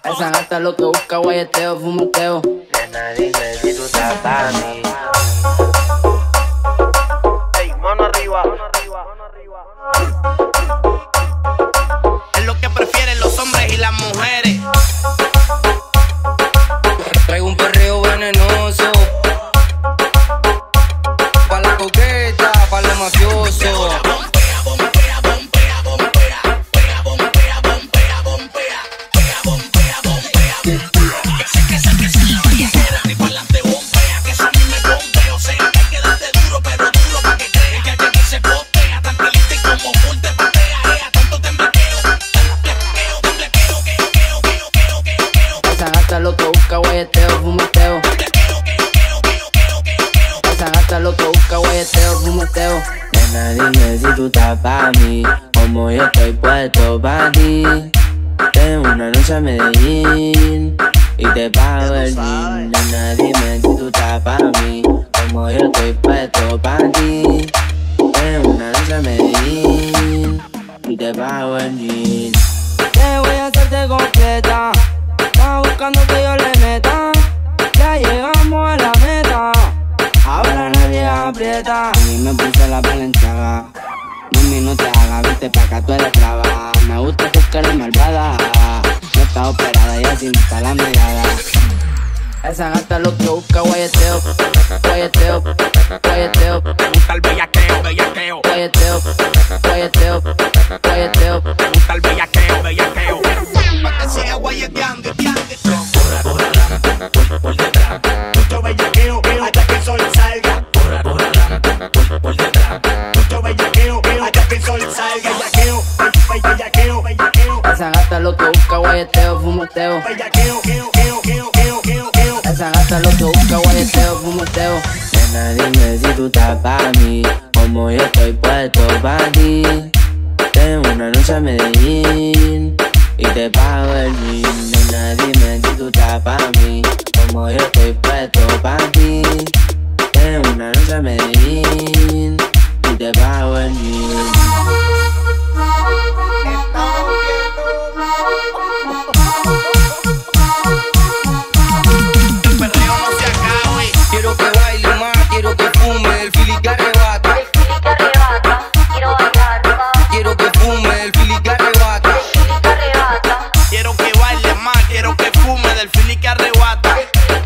Esa gata lo que busca, guayeteo, fumeteo. Nena, dime si tú estás pa' mí. Ey, mano arriba. Es lo que prefieren los hombres y las mujeres. Traigo un perreo venenoso, pa' la coqueta, pa' los mafiosos. Esa gata lo que busca, guayeteo, fumeteo. Esa gata lo que busca, guayeteo, fumeteo. Nena, dime si tú estás pa' mí, como yo estoy puesto pa' ti. Tengo una noche a Medellín y te pago el jean. Nena, dime si tú estás pa' mí, como yo estoy puesto pa' ti. Tengo una noche a Medellín y te pago el jean. Te voy a hacerte completa, estás buscando que yo le meta. Ya llegamos a la meta, ahora nadie aprieta. Y me puse la Balenciaga, mami no te hagas, viste pa' acá, tú eres brava. Me gusta tu cara malvada, no está operada, ya sin está la mirada. Esa gata lo que busca, guayeteo, guayeteo, guayeteo. Me gusta el bellaqueo, bellaqueo. Guayeteo, guayeteo, guayeteo. Me gusta el bellaqueo, bellaqueo. Pa' que siga guayeteando, por detrás. Mucho bellaqueo, hasta que el sol salga. Por detrás. Mucho bellaqueo, hasta que el sol salga. Bellaqueo, bellaqueo, bellaqueo. Esa gata lo que busca, guayeteo, fumeteo. Bellaqueo, Esa gata lo que busca, guayeteo, fumeteo. Nena, dime si tú estás pa' mí, como yo estoy puesto pa' ti. Tengo una noche a Medellín y te pago el jean. Nena, dime si tú estás pa' mí, como yo estoy puesto pa' ti. Tengo una noche a Medellín y te pago el jean. el perreo no se acabe. Quiero que baile más, quiero que fume el fili que arrebata. Quiero que fume el fili que arrebata. Quiero que baile más, quiero que fume del fili que arrebata.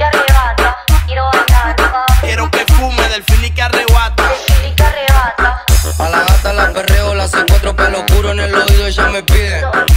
Quiero que fume del fili que arrebata. A la gata la perreo, la C4 pelo oscuro en el oído, ella me pide.